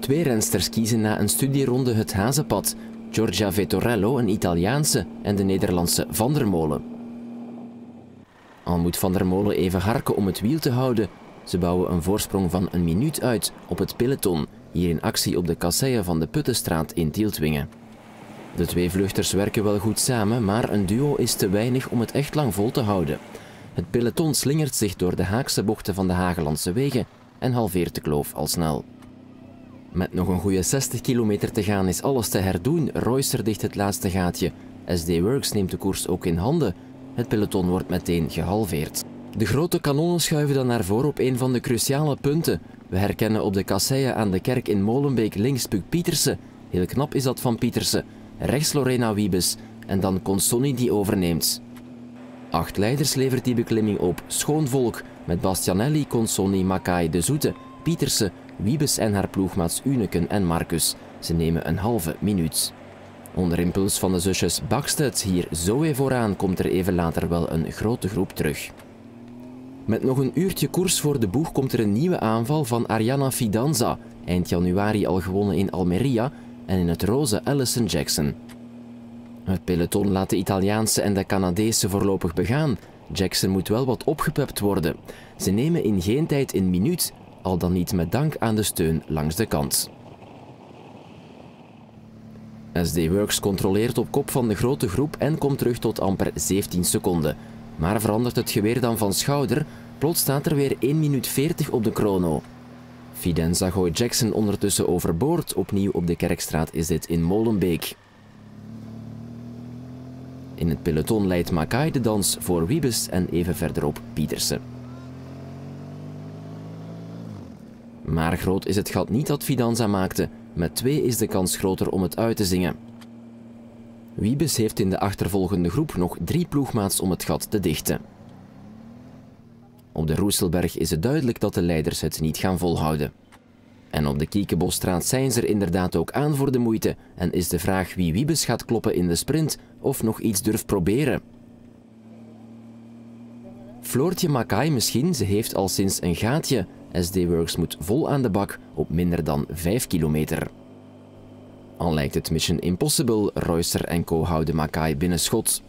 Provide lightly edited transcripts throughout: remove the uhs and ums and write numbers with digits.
Twee rensters kiezen na een studieronde het hazenpad. Giorgia Vettorello, een Italiaanse, en de Nederlandse Van der Molen. Al moet Van der Molen even harken om het wiel te houden. Ze bouwen een voorsprong van een minuut uit op het peloton, hier in actie op de kasseien van de Puttenstraat in Tieltwingen. De twee vluchters werken wel goed samen, maar een duo is te weinig om het echt lang vol te houden. Het peloton slingert zich door de Haagse bochten van de Hagelandse wegen en halveert de kloof al snel. Met nog een goede 60 kilometer te gaan is alles te herdoen. Reusser dicht het laatste gaatje. SD Worx neemt de koers ook in handen. Het peloton wordt meteen gehalveerd. De grote kanonnen schuiven dan naar voren op een van de cruciale punten. We herkennen op de kasseien aan de kerk in Molenbeek links Puk Pieterse. Heel knap is dat van Pieterse. Rechts Lorena Wiebes en dan Consonni die overneemt. 8 leiders levert die beklimming op. Schoon volk met Bastianelli, Consonni, Mackay, De Zoete, Pieterse, Wiebes en haar ploegmaats Uneken en Marcus. Ze nemen een halve minuut. Onder impuls van de zusjes Bakstedt, hier Zoe vooraan, komt er even later wel een grote groep terug. Met nog een uurtje koers voor de boeg komt er een nieuwe aanval van Arianna Fidanza, eind januari al gewonnen in Almeria, en in het roze Alison Jackson. Het peloton laat de Italiaanse en de Canadese voorlopig begaan. Jackson moet wel wat opgepept worden. Ze nemen in geen tijd een minuut, al dan niet met dank aan de steun langs de kant. SD Worx controleert op kop van de grote groep en komt terug tot amper 17 seconden. Maar verandert het geweer dan van schouder, plots staat er weer 1 minuut 40 op de chrono. Fidanza gooit Jackson ondertussen overboord. Opnieuw op de Kerkstraat is dit in Molenbeek. In het peloton leidt Mackay de dans voor Wiebes en even verderop Pieterse. Maar groot is het gat niet dat Fidanza maakte. Met 2 is de kans groter om het uit te zingen. Wiebes heeft in de achtervolgende groep nog 3 ploegmaats om het gat te dichten. Op de Roeselberg is het duidelijk dat de leiders het niet gaan volhouden. En op de Kiekebosstraat zijn ze er inderdaad ook aan voor de moeite en is de vraag wie Wiebes gaat kloppen in de sprint of nog iets durft proberen. Floortje Mackay misschien, ze heeft al sinds een gaatje. SD Worx moet vol aan de bak op minder dan 5 kilometer. Al lijkt het Mission Impossible, Reusser en co houden Mackay binnen schot.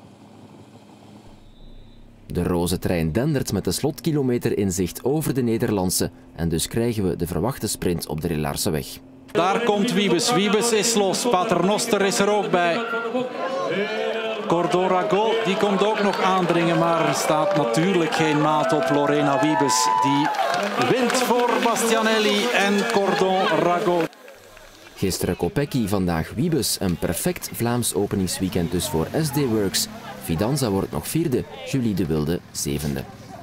De roze trein dendert met de slotkilometer in zicht over de Nederlandse en dus krijgen we de verwachte sprint op de Rilaarseweg. Daar komt Wiebes. Wiebes is los. Paternoster is er ook bij. Cordon Rago, die komt ook nog aandringen, maar er staat natuurlijk geen maat op Lorena Wiebes. Die wint voor Bastianelli en Cordon Rago. Gisteren Kopecky, vandaag Wiebes. Een perfect Vlaams openingsweekend dus voor SD Worx. Fidanza wordt nog 4e, Julie de Wilde 7e.